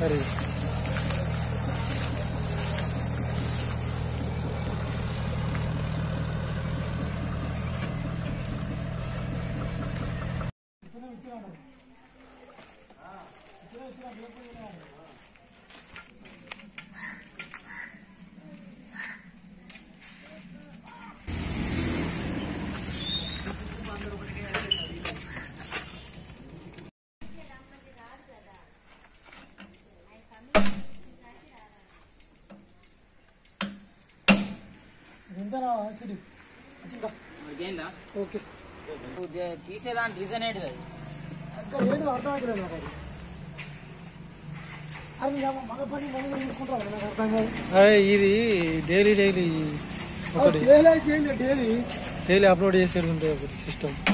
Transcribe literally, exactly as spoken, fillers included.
సరే okay తీసేదాని reason ఏంటి అది ఏంటి అర్థం అవుతలేదు నాకు అది మగ పని మగ చూసుకుంటారు నాకు అర్థం కాదు ఇది డైలీ డైలీ ఒకటి డైలీ డైలీ అప్లోడ్ చేసేది ఉంటుంది ఒకటి సిస్టమ్